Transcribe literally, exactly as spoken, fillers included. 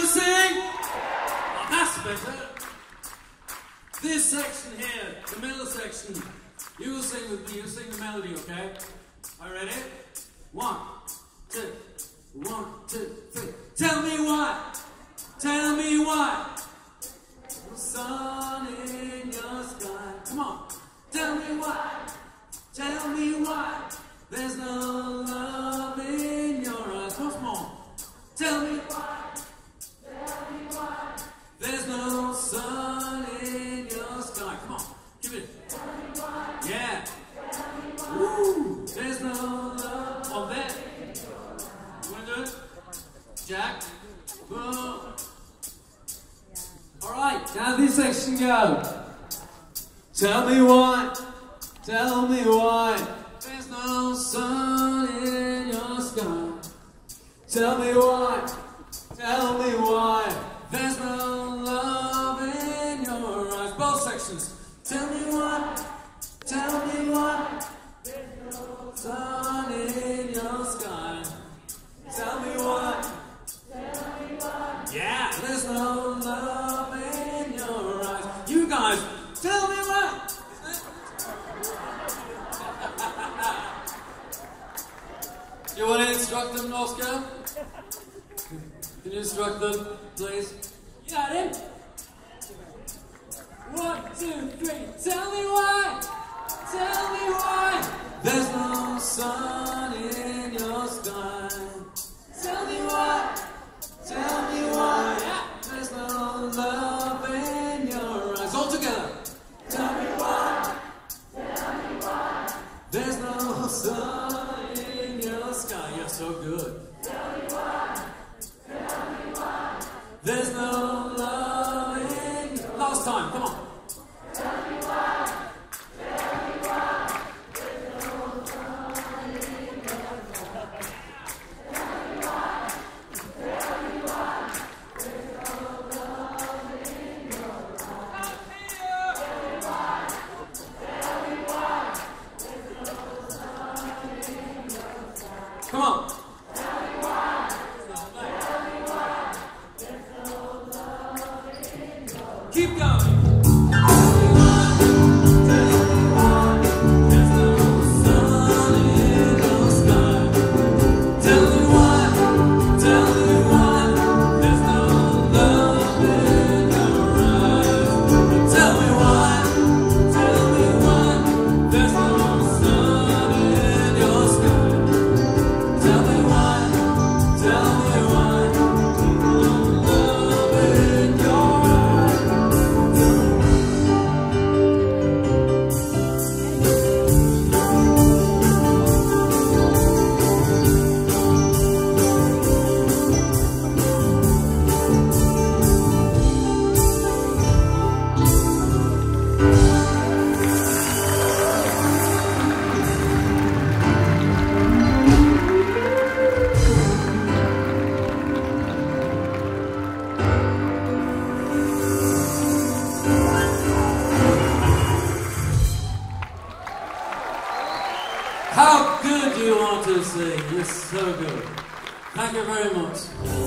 sing? Oh, that's better. This section here, the middle section, you will sing with me, you'll sing the melody, okay? Are you ready? One, two, one, two, three. Tell me why, tell me why. The sun in your sky. Come on. Tell me why, tell me why. There's no love in your eyes. Once more. Tell me why, tell me why. There's no sun in your sky. Come on, give it. Tell me why. Yeah. Tell me why. Woo. There's no love. On there. You want to do it? Jack. Whoa. All right, now this section go. Tell me why, tell me why. There's no sun in your sky. Tell me why, tell me why. There's no love in your eyes. Both sections. Tell me why, tell me why. There's no sun in your sky. Tell me why, tell me why. Yeah, there's no love in your eyes. You guys, tell me why. You want to instruct them, Oscar? Can you instruct them, please? You got it. One, two, three. Tell me why. Tell me why. There's no sun in your sky. Tell me why. Tell me why. Yeah. There's no love in your eyes. All together. Tell me why. Tell me why. There's no sun in your sky. You're so good. Tell me why. Tell me why. There's no love in your... Last time, come on. Tell me why. Tell me why. There's no sun in your sky. Tell me why. Tell me why. There's no love in your eyes. Tell me why. Tell me why. There's no sun in your sky. Come on. Tell me why. Tell me why. There's no love in your eyes. Keep going. How good do you want to sing? You're so good. Thank you very much.